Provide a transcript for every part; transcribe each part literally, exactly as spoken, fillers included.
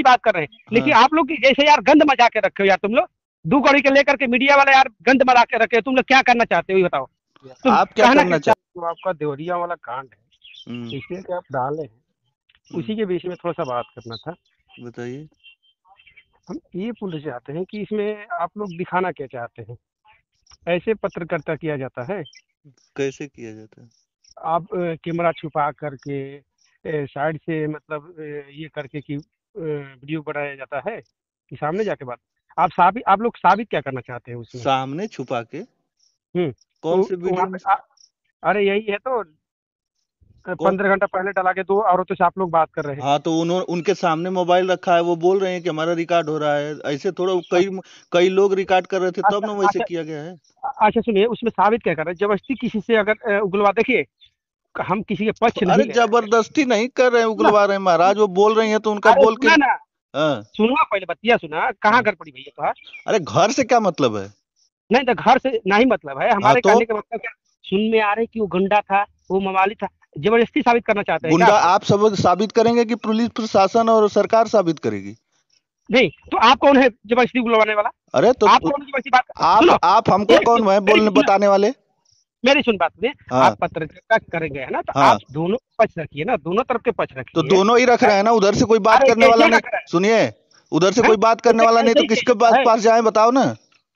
बात कर रहे हैं, लेकिन हाँ। आप लोग की जैसे यार गंद मचा के रखे हो यार तुम लोग, दो कौड़ी के लेकर के मीडिया वाला यार गंद मचा के रखे हो। तुम लोग क्या करना चाहते हो ये बताओ, तुम आप क्या कहना करना क्या? चाहते? जो आपका देवरिया वाला कांड है, हम्म, इसमें कि आप डाले हैं, हम्म, उसी के विषय में थोड़ा सा बात करना था। बताइए। हम ये पूछना चाहते हैं कि इसमें आप लोग दिखाना क्या चाहते हैं? ऐसे पत्रकारिता किया जाता है? कैसे किया जाता है? आप अ, कैमरा छुपा करके अ, साइड से मतलब अ, ये करके कि अ, वीडियो बनाया जाता है कि सामने जाके बात? आप साबित आप लोग साबित क्या करना चाहते हैं उसमें? सामने छुपा के? हम्म। कौन वो से वहाँ वीडियो में? पे आ- अरे यही है तो, कौन? पंद्रह घंटा पहले डला के दो औरतों से आप लोग बात कर रहे हैं। हाँ, तो उन्होंने उनके सामने मोबाइल रखा है, वो बोल रहे हैं कि हमारा रिकॉर्ड हो रहा है। ऐसे थोड़ा कई कई लोग रिकॉर्ड कर रहे थे, तब अच्छा ना वैसे अच्छा किया गया है। अच्छा, सुनिए, उसमें साबित क्या कर रहे हैं? जबरदस्ती किसी से अगर अ, उगलवा, देखिए हम किसी के तो पक्ष अरे नहीं ले रहे हैं। जबरदस्ती नहीं कर रहे हैं, सुना, उगलवा रहे हैं महाराज। वो बोल रही हैं तो उनका अरे बोल के। सुना ना, हाँ। सुना पहले बतिया सुना, कहाँ हाँ। घर पड़ी भैया तो? अरे घर से क्या मतलब है? नहीं तो घर से नहीं मतलब है, हाँ हमारे तो कहने का मतलब क्या? सुन में आ रहे कि वो गुंडा था, वो मवाली था, जबरदस्ती साबित करना चाहते हैं क्या गुंडा आप लोग? आप सब साबित करेंगे कि पुलिस प्रशासन और सरकार साबित करेगी? नहीं तो आप कौन है जबरदस्ती बुलवाने वाला? अरे तो आप कौन जबरदस्ती बात कर? आप सुनो, आप हमको एक कौन मिनट, है मेरी बोलने सुनो, बताने वाले? मेरी सुन बात सुनिए। आप हाँ। पत्रकारिता करेंगे है ना, तो आप हाँ, दोनों पक्ष रखिए ना, दोनों तरफ के पक्ष तो रखिए। दोनों ही रख रहे हैं ना। उधर से कोई बात अरे करने वाला कैसे नहीं। रख रहे सुनिए, उधर से हैं? कोई बात करने ऐसे वाला नहीं ऐसे तो ही किसके चाहिए पास है? पास जाए बताओ ना।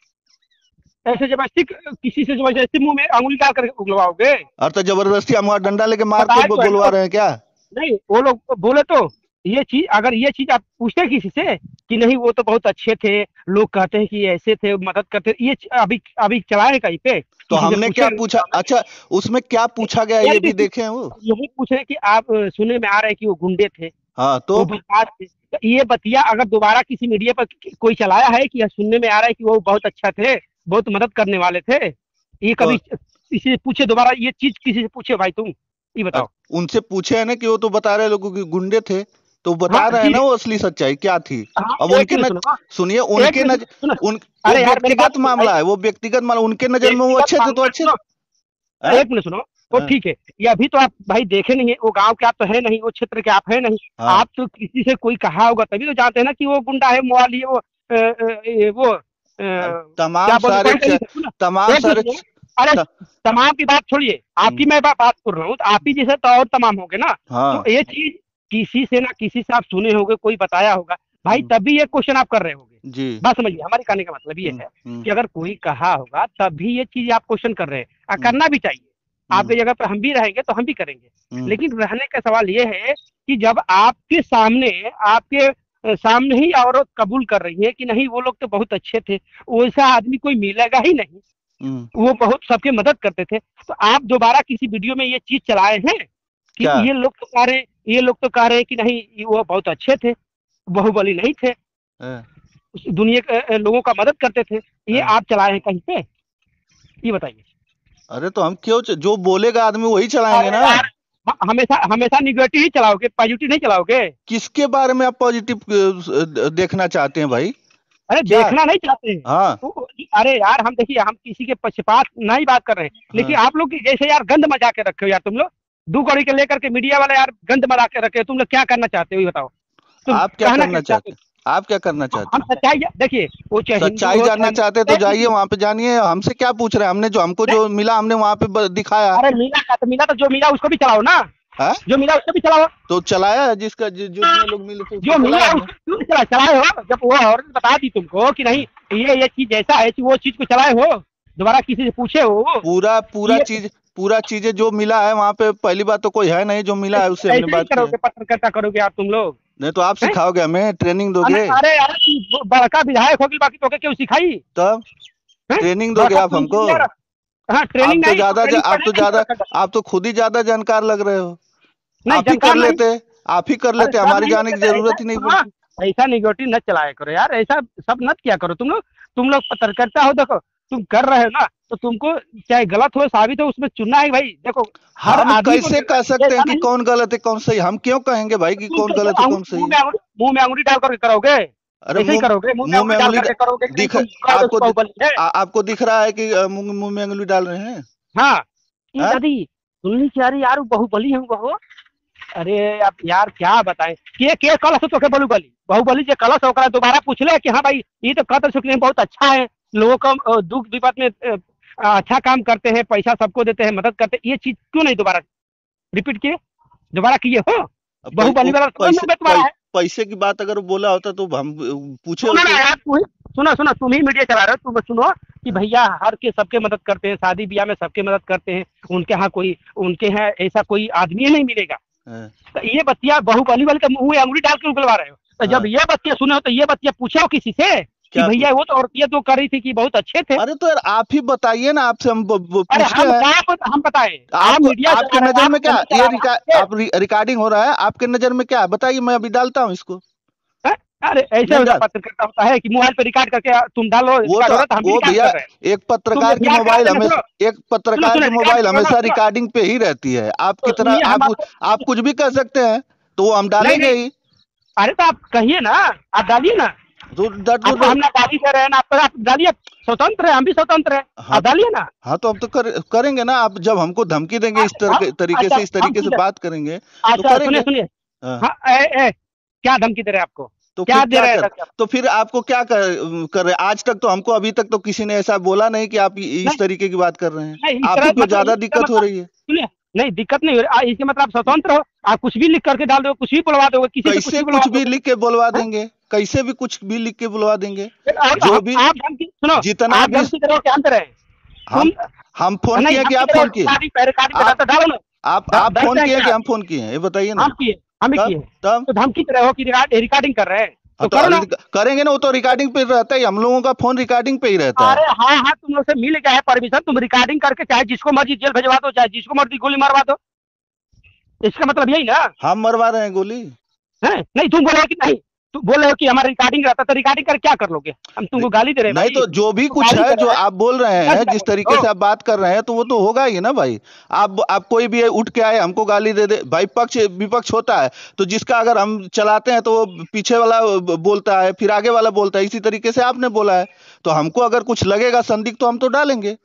ऐसे जबरदस्ती किसी से जबरदस्ती मुंह में अंगुली डाल कर उगलवाओगे? और तो जबरदस्ती हम वहाँ डंडा लेके मार के बताए बो- तो है बुलवा ना। रहे हैं क्या? नहीं वो लोग बोले तो, ये चीज अगर ये चीज आप पूछते किसी से कि नहीं वो तो बहुत अच्छे थे, लोग कहते हैं कि ऐसे थे, मदद करते, ये च- अभी अभी चलाए हैं कहीं पे? तो किसी से हमने पूछे क्या नहीं पूछा? बताओ ना। अच्छा, उसमें क्या पूछा गया ये यानी भी कि देखे हैं वो। यही पूछ रहे हैं कि आप अ, सुनने में आ रहा है कि वो गुंडे थे, हाँ तो वो बदमाश थे, तो ये बतिया अगर दोबारा किसी मीडिया पर कि- कोई चलाया है कि सुनने में आ रहा है कि वो बहुत अच्छा थे, बहुत मदद करने वाले थे, ये तो कभी किसी से पूछे दोबारा, ये चीज किसी से पूछे भाई तुम, ये अ- बताओ। उनसे पूछे है ना कि वो तो बता रहे लोगों की गुंडे थे, तो हाँ बता रहे हैं ठीक ना है। वो असली सच्चाई क्या थी। हाँ अब एक उनके मिनट न सुनो, हाँ, सुनिए, एक उनके मिनट नज सुनो। उन वो अरे यार मेरी बात व्यक्तिगत सुनो भाई, मामला है, वो व्यक्तिगत मामला। उनके नजर में वो व्यक्तिगत अच्छे थे तो मामला अच्छे। सुनो, हाँ? एक मिनट सुनो। वो हाँ। ठीक है, ये अभी तो आप भाई देखे नहीं है, वो गांव के आप तो है नहीं, वो क्षेत्र के आप है नहीं। हाँ। आप तो किसी से कोई कहा होगा तभी तो जानते हैं ना कि वो गुंडा है, मोवाली है, वो अ, अ, ये वो अ, अब क्या तमाम बोलते सारे पहले च, तरीके से सुनो, तमाम एक मिनट सारे सुनिए। च, अरे त, तमाम की बात छोड़िए, आप हम्म, ही मैं बा, बात कर रहा हूँ, तो आप ही जैसे तो और तमाम हो गए ना। तो हाँ। ये चीज किसी से ना किसी से आप सुने होंगे, कोई बताया होगा भाई, हम्म, तभी ये क्वेश्चन आप कर रहे होंगे। जी। बात समझिए, हमारे कहने का मतलब ये हम्म, है हम्म, कि अगर कोई कहा होगा तभी ये चीज आप क्वेश्चन कर रहे हैं, और हम्म, करना भी चाहिए। हम्म, आपकी जगह पर हम भी रहेंगे तो हम भी करेंगे। हम्म, लेकिन रहने का सवाल ये है कि जब आपके सामने, आपके अ, सामने ही औरत कबूल कर रही है कि नहीं वो लोग तो बहुत अच्छे थे, वैसा आदमी कोई मिलेगा ही नहीं, हम्म, वो बहुत सबके मदद करते थे, तो आप दोबारा किसी वीडियो में ये चीज चलाए हैं कि क्या? ये लोग तो कह रहे हैं, ये लोग तो कह रहे हैं कि नहीं ये वो बहुत अच्छे थे, बाहुबली नहीं थे, हाँ, उस दुनिया के अ, लोगों का मदद करते थे, ये हाँ। आप चलाए हैं कहीं पे? ये बताइए। अरे तो हम क्यों च- जो बोलेगा आदमी वही चलाएंगे अरे ना। यार, ह- हमेशा हमेशा निगेटिव ही चलाओगे, पॉजिटिव नहीं चलाओगे? किसके बारे में आप पॉजिटिव देखना चाहते हैं भाई? अरे क्या? देखना नहीं चाहते हैं। हाँ। वो- अरे यार हम देखिए, हम किसी के पक्षपात नहीं बात कर रहे हैं, लेकिन हाँ। आप लोग की जैसे यार गंद मचा के रखे हो यार तुम लोग, दो कौड़ी के लेकर के मीडिया वाला यार गंद मचा के रखे हो। तुम लोग क्या करना चाहते हो ये बताओ, तुम आप क्या कहना क्या करना चाहते चाहते हो? हैं? आप क्या करना हम चाहते हम हैं? सच्चाई देखिए, वो चाहे हिंदू सच्चाई हो जानना चाहे चाहते हैं तो मुस्लिम, जाइए नहीं, वहां पे, जानिए। हमसे क्या पूछ रहे हैं? हमने जो हमको जो मिला हमने वहां पे ब- दिखाया। अरे मिला का तो मिला, तो जो मिला उसको भी चलाओ ना, है जो मिला उसको भी चलाओ। तो चलाया है, जिसका जि, जितने लोग मिले थे उसको जो मिला चलाया है हमने। उसको क्यों नहीं चला चलाए हो? जब वो औरत बता दी तुमको कि नहीं ये ये चीज ऐसा है, कि वो चीज को चलाए हो, दोबारा किसी से पूछे हो पूरा पूरा ये? चीज पूरा चीजें जो मिला है वहां पे, पहली बात तो कोई है नहीं जो मिला है, उससे हमने ऐसे ही बात किया है। करोगे, पत्रकारिता करोगे आप तुम लोग? नहीं तो आप हैं? सिखाओगे हमें, ट्रेनिंग अरे दोगे? अरे यार तू बड़का विधायक होगी, बाकी तो क्यों सिखाई? तब हैं? ट्रेनिंग दोगे बड़का आप तू हमको? इंजीनियर। हाँ आप ट्रेनिंग तो नहीं, तो ज्यादा ज- ट्रेनिंग आप पहले तो नहीं ज्यादा पत्रकारिता। आप तो खुद ही ज्यादा जानकार लग रहे हो। नहीं आप ही कर जानकार नहीं। लेते। आप ही कर अरे लेते, सब हमारी नहीं जाने होते की तो ऐसा जरूरत ही नहीं सुनो, पड़ती। ऐसा निगेटिव न चलाया करो यार, ऐसा सब मत किया करो तुम लोग। तुम लोग पत्रकारिता हो, देखो तुम कर रहे हो ना, तो तुमको चाहे गलत हो साबित हो उसमें चुनना है भाई। देखो हर हम आदमी को कैसे कह सकते हैं ऐसा कि नहीं, कौन गलत है कौन सही? हम क्यों कहेंगे भाई कि तुम कौन तो गलत है मुंह कौन सही मुंह है? में अंगुली मुंह में अंगुली डाल करके करोगे? अरे ऐसे ही मुंह करोगे, मुंह में मुंह में अंगुली डाल उंगली करके डा- करोगे कि नहीं दिख तुम करोगे आपको कि दि, बाहुबली है? आ, आपको दिख रहा है कि अ, मुंह मुंह में उंगली डाल रहे हैं? हाँ ये हाँ? दादी सुननी क्या रही यार, वो बाहुबली है वो। अरे आप यार क्या बताएं के के कलश तो के बाहुबली बाहुबली जो कलश होकर दोबारा पूछ ले कि हाँ भाई ये तो कतर शुक्ल बहुत अच्छा है, लोगों को अ, दुख विपद में अ, अच्छा काम करते हैं, पैसा सबको देते हैं, मदद करते हैं, ये चीज क्यों नहीं दोबारा रिपीट किए, दोबारा किए हो? अब पै, बाहुबली वो वाला समझ पैसे में पै, तुम्हारा है। पैसे की बात अगर बोला होता तो हम पूछे सुनो ना होते। यार, तू ही सुनो सुनो, तुम ही मीडिया चला रहे हो, तुम सुनो कि हाँ, भैया हर के सबके मदद करते हैं, शादी ब्याह में सबके मदद करते हैं, उनके यहाँ कोई उनके यहाँ ऐसा कोई आदमी नहीं मिलेगा। हाँ, तो ये बतिया बाहुबली वाले के मुंह में अंगुली डाल के उगलवा रहे हो। तो जब हाँ। ये बतिया सुने हो तो ये बतिया पूछो किसी से कि क्या भैया पूछ वो तो औरतिया तो कर रही थी कि बहुत अच्छे थे। अरे तो यार आप ही बताइए ना, आपसे हम ब- ब- अरे पूछते हम हैं। क्या हम बताएं, आप आपको मीडिया आपके चला रहे हो, नजर आप में क्या चैनल ये चला रिका, रहे हो। आप रि, रिकॉर्डिंग हो रहा है, आपके नजर में क्या है बताइए, मैं अभी डालता हूँ इसको। हैं? अरे ऐसे नहीं होता डाल पत्रकारिता होता है कि मोबाइल पे रिकॉर्ड करके तुम डालो, वो रिकॉर्ड तो हो रहा है तो हम भी वो रिकॉर्ड भैया, कर रहे हैं। एक तुम पत्रकार की क्या करा मोबाइल देना, हमेशा सुनो एक सुनो पत्रकार सुनो की रिकॉर्ड मोबाइल करो ना हमेशा सुनो। रिकॉर्डिंग पे ही रहती है, आपकी तो तरह सुनिए हम आप आपको, आप कुछ भी कर सकते हैं, तो वो हम नहीं डालेंगे नहीं, ही। अरे तो आप कहिए ना, आप डालिए ना। तो दर्द आपको हम ना गाली दे रहे हैं ना, आप आप डालिए, स्वतंत्र है, हम भी स्वतंत्र है, हाँ आप डालिए ना। हाँ तो हम तो कर, करेंगे ना, आप जब हमको धमकी देंगे इस अच्छा तरह हम के तरीके अच्छा से, इस हम तरीके से ठीक है। बात करेंगे तो अच्छा सुनिए करेंगे। सुनिए, हाँ हाँ ए, ए, क्या धमकी दे रहे हैं आपको, तो क्या फिर दे क्या रहे हैं कर सर क्या? तो फिर आपको क्या कर कर रहे हैं? आज तक तो हमको, अभी तक तो किसी ने ऐसा बोला नहीं कि आप इ- इस नहीं तरीके की बात कर रहे हैं। नहीं, इस आप तरह ही को मतलब ज्यादा इसका दिक्कत हो मतलब रही है। सुनिए, नहीं दिक्कत नहीं हो रही, इसके मतलब आप स्वतंत्र हो, आप कुछ भी लिख करके डाल दो, कुछ भी बुलवा दोगे, किसी से कुछ कैसे भी बुलवा कुछ भी दोगे। लिख के बुलवा हाँ? देंगे, कैसे भी कुछ भी लिख के बुलवा देंगे। फिर आप जो आप भी आप धमकी सुनो, जितना आप भी धमकी दे रहे हो क्या हम दे रहे हैं? हम तुम हम फोन नहीं किए कि धमकी आप दे रहे हो, फोन किए? रिकॉर्डिंग पे रिकॉर्डिंग पे आप डालते डालो ना। आप ड- आप डर फोन रहे हैं किए कि क्या? हम फोन किए हैं, ये बताइए ना। हम किए, हम ही तब किए। तब तो धमकी दे रहे हो कि रिकॉर्डिंग कर रहे हैं, हाँ तो तो करो ना। अलग- करेंगे ना, वो तो रिकॉर्डिंग पे रहता है, हम लोगों का फोन रिकॉर्डिंग पे ही रहता है। अरे हाँ हाँ, तुम लोग से मिल गया है परमिशन, तुम रिकॉर्डिंग करके चाहे जिसको मर्जी जेल भेजवा दो, चाहे जिसको मर्जी गोली मारवा दो, इसका मतलब यही ना हम मरवा रहे हैं गोली? है? नहीं तुम बोल रहे हो कि नहीं, तुम बोल रहे हो कि हमारा रिकॉर्डिंग रहता, तो रिकॉर्डिंग कर क्या कर लोगे? हम रि- तुमको गाली दे रहे हैं नहीं भाई, तो जो भी तो कुछ गाली है दे जो रहे हैं, आप बोल रहे क्या हैं, क्या जिस करोगे तरीके हो? से आप बात कर रहे हैं, तो वो तो होगा ही ना भाई। आप आप कोई भी उठ के आए हमको गाली दे दे भाई, पक्ष विपक्ष होता है, तो जिसका अगर हम चलाते हैं तो वो पीछे वाला ब- बोलता है, फिर आगे वाला बोलता है, इसी तरीके से आपने बोला है, तो हमको अगर कुछ लगेगा संदिग्ध तो हम तो डालेंगे।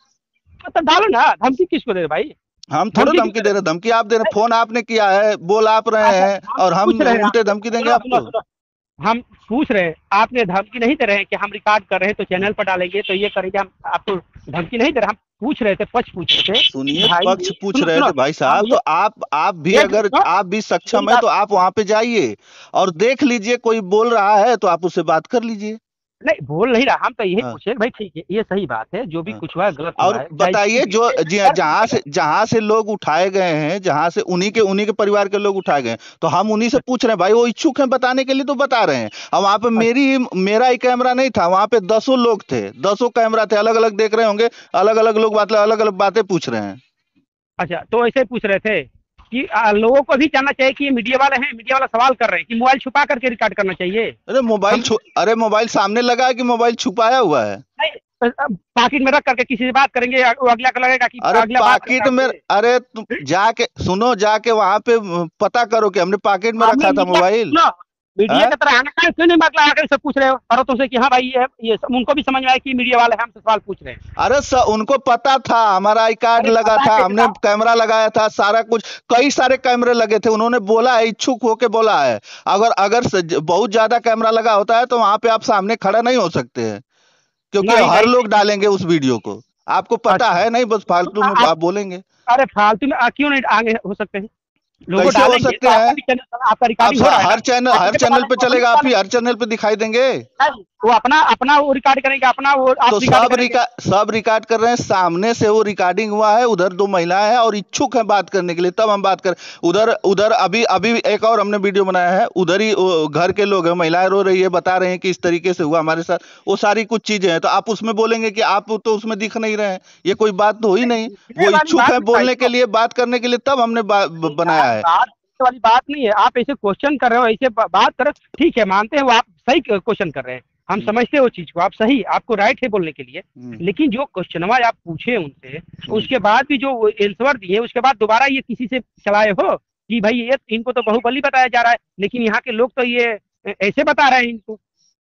तो डालो ना, धमकी किसको दे रहे भाई, हम थोड़ा धमकी क्यों धमकी दे दे रहे रहे हैं, धमकी आप दे रहे हैं, हैं? फोन आपने किया है, बोल आप रहे अच्छा हैं, हम और पूछ हम रहे हैं उल्टे आपसे, धमकी देंगे सुनो सुनो आपको। सुनो, हम पूछ रहे हैं, आपने धमकी नहीं दे रहे हैं कि हम रिकॉर्ड कर रहे हैं तो चैनल पर डालेंगे तो ये करेंगे, हम आपको धमकी नहीं दे रहे, हम पूछ रहे थे, पक्ष पूछ रहे थे कि सुनिए, भाई पक्ष पूछ सुनो रहे सुनो, थे भाई हम साहब, तो ये आप आप भी एक अगर सुनो, आप भी मेरी सक्षम है बात, तो आप वहां पे जाइए और देख लीजिए, कोई बोल रहा है तो आप उससे बात कर लीजिए। नहीं बोल नहीं रहा, हम तो यही हाँ, पूछे भाई ठीक है ये सही बात है, जो भी हाँ। कुछ हुआ है गलत हुआ और है, चाहे जिस बताइए, भी जो से जी हाँ, दर्द जहां मिलेगा। से जहां से लोग उठाए गए हैं, जहां से उन्हीं के उन्हीं के परिवार के लोग उठाए गए हैं, तो हम उन्हीं से पूछ रहे हैं भाई, वो इच्छुक हैं बताने के लिए तो बता रहे हैं। और वहां पे मेरी मेरा ही कैमरा नहीं था, वहां पे दसों लोग थे, दसों कैमरा थे, अलग अलग देख रहे होंगे, अलग अलग लोग बात अलग अलग बातें पूछ रहे हैं। अच्छा तो ऐसे पूछ रहे थे कि आ, लोगों को भी जानना चाहिए कि ये मीडिया वाले हैं, मीडिया वाला सवाल कर रहे हैं कि मोबाइल छुपा करके रिकॉर्ड करना चाहिए। अरे मोबाइल हम छु अरे मोबाइल सामने लगा है कि मोबाइल छुपाया हुआ है? नहीं, अ, अ, पॉकेट में रख करके किसी से बात करेंगे, अ, वो अगला को लगेगा कि अरे अगला बात पाकिट करता में, हमसे। अरे तुम जाके सुनो, जाके वहां पे पता करो कि हमने पॉकेट में हमने रखा था मीडिया मोबाइल। सुनो, मीडिया है की तरह आना काहे क्यों नहीं मतलब आकर सब पूछ रहे हो, करो तुमसे कि हाँ भाई ये ये सब उनको भी समझ में आया कि मीडिया वाले हमसे सवाल पूछ रहे हैं। अरे स, उनको पता था, हमारा आई कार्ड अरे लगा पता था, कैसे हमने था? कैमरा लगाया था, सारा कुछ, कई सारे कैमरे लगे थे, उन्होंने बोला है, इच्छुक होके बोला है। अगर अगर स- बहुत ज्यादा कैमरा लगा होता है तो वहां पे आप सामने खड़ा नहीं हो सकते हैं, क्योंकि नहीं हर नहीं लोग नहीं। डालेंगे उस वीडियो को। आपको पता अच्छा है नहीं, बस तो फालतू आ, में आप आप बोलेंगे। अरे फालतू में आ, क्यों नहीं आगे हो सकते हैं, लोगों कैसे हो डालेंगे सकते तो आपका हैं? भी चैनल, आपका आप रिकॉर्डिंग हो स- रहा है ना, हर चैनल हर आपके तो चैनल डालेंगे पे वो अपने चलेगा, भी आप ही डालेंगे। हर चैनल पे दिखाई देंगे। नहीं, वो अपना अपना वो रिकॉर्ड करेंगे, अपना वो तो आप रिकॉर्ड सब करेंगे। रिका सब रिकॉर्ड कर रहे हैं, सामने से वो रिकॉर्डिंग हुआ है, उधर दो महिलाएं हैं और इच्छुक हैं बात करने के लिए, तब हम बात कर। उधर उधर अभी अभी एक और हमने वीडियो बनाया है, उधर ही वो घर के लोग हैं, महिलाएं रो रही है, बता रहे हैं कि इस तरीके से हुआ हमारे साथ, वो सारी कुछ चीजें हैं, तो आप उसमें बोलेंगे कि आप तो उसमें दिख नहीं रहे हैं, ये कोई बात तो हुई नहीं। ये वो वाली इच्छुक बात है नहीं भाई, बोलने के सुनो, लिए, बात करने के लिए, तब हमने बा, ब- नहीं बनाया यार है। बात ये वाली बात नहीं है, आप ऐसे क्वेश्चन कर रहे हो, ऐसे बा- बात कर रहे हो, ठीक है मानते हैं वो आप सही क्वेश्चन कर रहे हैं, हम हम्म, समझते हैं वो चीज को, आप सही, आपको राइट है बोलने के लिए। हम्म, लेकिन जो क्वेश्चनवा आप पूछे उनसे, हम्म। उसके बाद भी जो आंसर दिए, उसके बाद दोबारा ये किसी से चलाए हो कि भाई ये इनको तो बाहुबली बताया जा रहा है, लेकिन यहाँ के लोग तो ये ऐसे बता रहे हैं इनको,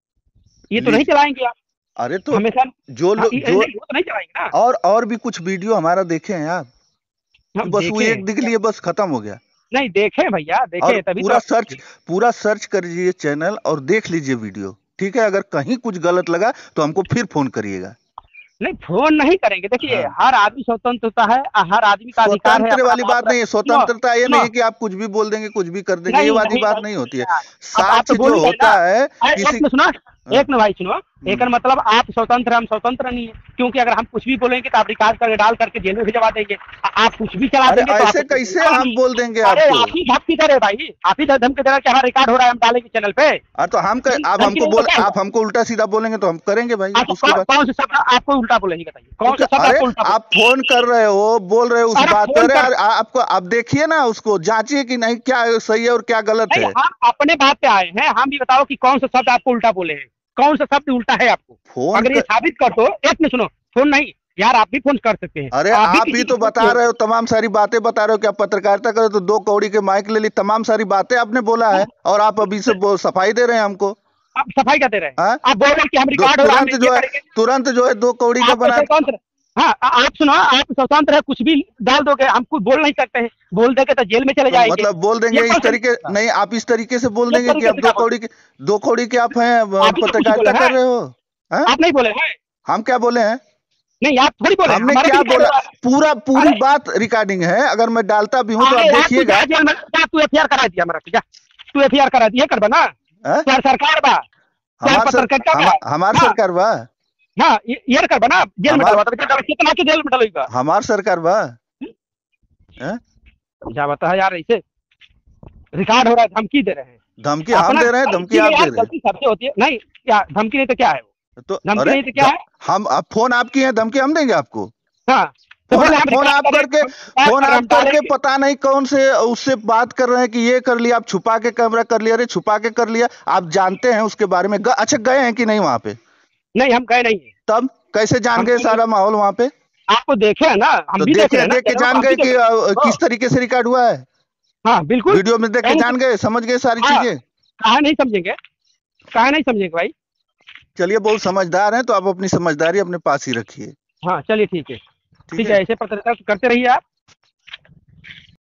ये तो नहीं लीजिए, चलाएंगे आप अरे तो हमेशा। जो हाँ, लोग ये- जो नहीं वो तो नहीं चलाएंगे ना। और और भी कुछ वीडियो हमारा देखे हैं आप, कि हम बस वो देखे एक दिख क्या? लिए बस खत्म हो गया। नहीं देखे भैया, देखे और तभी पूरा तो। सर्च पूरा सर्च करिए चैनल और देख लीजिए वीडियो, ठीक है? अगर कहीं कुछ गलत लगा तो हमको फिर फोन करिएगा। नहीं फोन नहीं करेंगे, देखिए हाँ, हर आदमी स्वतंत्र होता है, हर आदमी का अधिकार है स्वतंत्र अपना वाली बात बात रख- नहीं है। सुनो स्वतंत्रता ये नहीं सुनो, है कि आप कुछ भी बोल देंगे, कुछ भी कर देंगे, ये नहीं वाली नहीं बात नहीं नहीं होती है। यार। अब आप तो साक्ष्य बोल जो ही रहे होता ना। है अरे किसी। एक में सुनो, हाँ, एक में भाई सुनो, एक हम्म। मतलब आप स्वतंत्र, हम स्वतंत्र नहीं है, क्योंकि अगर हम कुछ भी बोलेंगे तो आप रिकॉर्ड करके डाल करके जेल में भिजवा देंगे। आ- आप कुछ भी चला अरे देंगे तो ऐसे आपको कोई कैसे बोलेगा हम नहीं। बोल देंगे अरे आपको? आप ही धमकी दे रहे भाई, आप ही धमकी दे रहे कि हमारा रिकॉर्ड हो रहा है, हम डालेंगे चैनल पे। अरे तो हम कर, आप धमकी हमको नहीं तो बोल क्या आप हुआ? हमको उल्टा सीधा बोलेंगे तो हम करेंगे भाई अच्छा उसके कौन बाद। कौन से शब्द आपको उल्टा बोलेंगे, बताइए तो कौन से क्या, शब्द अरे आपको उल्टा आप बोलेंगे? फोन कर रहे हो, बोल रहे हो, उस अरे बात फोन करे, कर, और आ- आपको आप देखिए ना, उसको जांचिए कि नहीं क्या सही है और क्या गलत नहीं है। हम अपने बात पे आए हैं, हम भी बताओ कि कौन सा शब्द आपको उल्टा बोले हैं, कौन सा शब्द उल्टा है आपको। फोन अगर ये कर, साबित कर दो, एक मिनट सुनो, फोन नहीं यार, आप भी फोन कर सकते हैं, अरे आप भी आप ही किसी की तो फोन बता किए रहे हो। हो, तमाम सारी बातें बता रहे हो कि आप पत्रकारिता करो तो दो कौड़ी के माइक ले ली, तमाम सारी बातें आपने बोला है और आप अभी से वो सफाई दे रहे हैं हमको। आप सफाई का दे रहे हैं, हाँ, आप बोल रहे हैं कि हम दो रिकॉर्ड हो रहा है, हम तुरंत ये जो है, करेंगे। तुरंत जो है दो कौड़ी का आप तो बना। स्वतंत्र, हाँ आ- आप सुनो, आप स्वतंत्र है, कुछ भी डाल दोगे, हम कुछ बोल नहीं सकते हैं, बोल देंगे तो जेल में चले तो जाएंगे। मतलब बोल ये देंगे इस कौन सा तरीके, तरीका? नहीं आप इस तरीके से बोल ये देंगे कि तरीके आप से दो क्या बोल, कौड़ी के, दो कौड़ी के आप हैं, अ, आप ही तो कुछ पत्रकारिता बोले कर हैं, रहे हो। हैं? आप नहीं बोले हैं, हम क्या बोले हैं? नहीं आप थोड़ी बोले हैं, हमने हमारा भी क्या रिकॉर्ड बोला? हो रहा है। पूरा पूरी अरे बात रिकॉर्डिंग है, अगर मैं डालता भी हूं तो अरे आप यार तू देखिएगा। जा जेल में जा, तू एफ आई आर करा दिया मेरा, जा तू एफ आई आर करा दिया, कर बना हैं? सर सरकार बा, सर हमार सर पत्रकारिता हम, का। हमार हाँ सरकार बा। हाँ, ये ये कर बना, जेल में हमार डलवा दो, कितना के जेल में डलेगा? हमार सरकार बा। हैं? क्या बता है यार, ऐसे रिकॉर्ड हो रहा है, धमकी दे रहे हैं धमकी हम अपना। दे रहे हैं, धमकी गलती नहीं आप दे यार, रहे हैं। गलती सबसे होती है, नहीं क्या धमकी नहीं तो क्या है वो, तो धमकी अरे नहीं तो क्या ध- है। हम अब फोन आपकी है, धमकी हम देंगे आपको? हाँ तो फोन बोले हम फोन रिकॉर्ड आप करें, करके हम रिकॉर्ड फोन कर रहे हैं, आप हम करके डालेंगे। पता नहीं कौन से उससे बात कर रहे हैं कि ये कर लिया, आप छुपा के कैमरा कर लिया, अरे छुपा के कर लिया, आप जानते हैं उसके बारे में? ग, अच्छा गए हैं कि नहीं वहां पे? नहीं हम गए नहीं है, तब कैसे जान हम गए गए नहीं। सारा माहौल वहां पे? आपको देखे है ना, हम तो भी देख रहे देखे, हैं ना, देख के चैनल को जान हम भी गए देख कि रहे अ, हैं। किस तरीके से रिकॉर्ड हुआ है? हाँ बिल्कुल, वीडियो में देख के कहीं जान गए, समझ गए सारी हाँ, चीजें। कहा नहीं समझेंगे, कहा नहीं समझेंगे भाई। चलिए, बहुत समझदार हैं तो आप अपनी समझदारी अपने पास ही रखिए। हाँ चलिए ठीक है, ठीक ठीक है। है, ऐसे पत्रकार करते रहिए आप।